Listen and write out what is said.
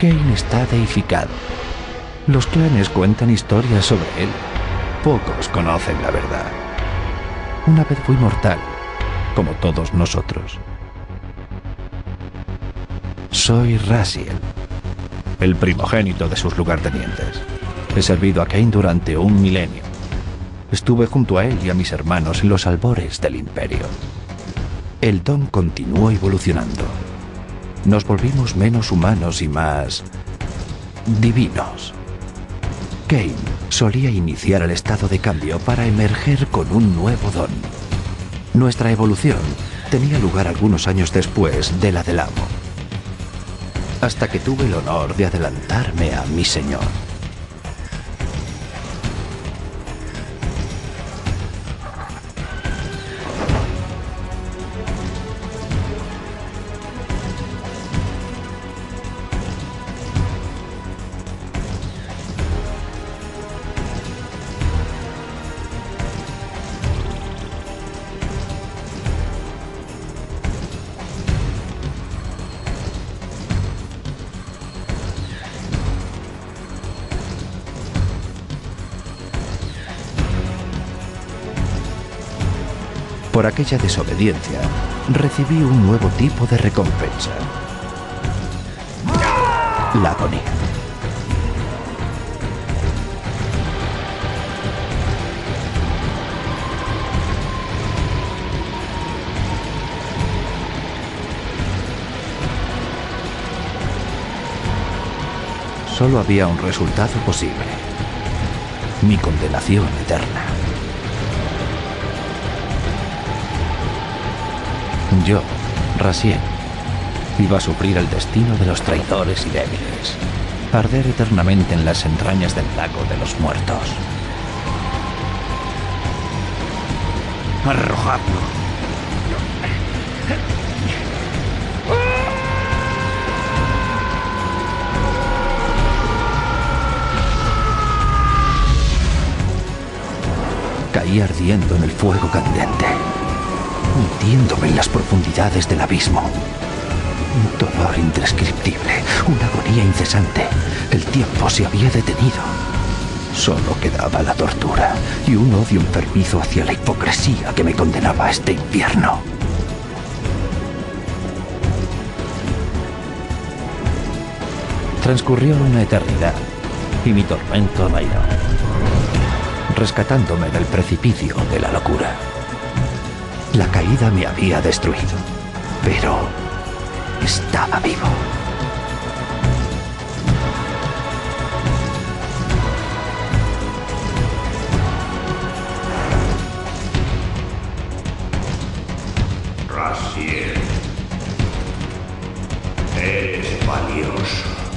Cain está deificado. Los clanes cuentan historias sobre él. Pocos conocen la verdad. Una vez fui mortal, como todos nosotros. Soy Raziel, el primogénito de sus lugartenientes. He servido a Cain durante 1 milenio. Estuve junto a él y a mis hermanos en los albores del Imperio. El don continuó evolucionando. Nos volvimos menos humanos y más divinos. Cain solía iniciar el estado de cambio para emerger con un nuevo don. Nuestra evolución tenía lugar algunos años después de la del amo, hasta que tuve el honor de adelantarme a mi señor. Por aquella desobediencia, recibí un nuevo tipo de recompensa. La agonía. Solo había un resultado posible: mi condenación eterna. Yo, Raziel, iba a sufrir el destino de los traidores y débiles, arder eternamente en las entrañas del lago de los muertos. ¡Arrojadlo! Caí ardiendo en el fuego candente, hundiéndome en las profundidades del abismo. Un dolor indescriptible, una agonía incesante. El tiempo se había detenido. Solo quedaba la tortura y un odio enfermizo hacia la hipocresía que me condenaba a este infierno. Transcurrió una eternidad y mi tormento amainó, rescatándome del precipicio de la locura. La caída me había destruido, pero estaba vivo. Raziel, eres valioso.